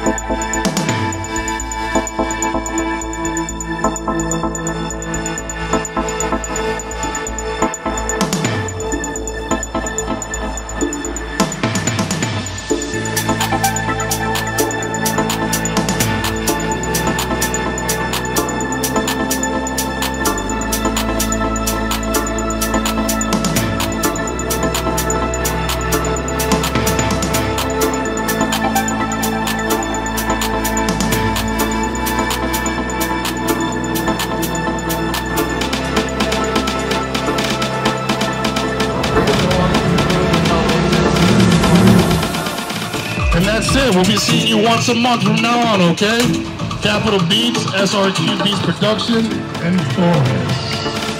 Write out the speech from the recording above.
And that's it. We'll be seeing you once a month from now on, okay? Capital Beats, SRQ Beats Production, and Forrest.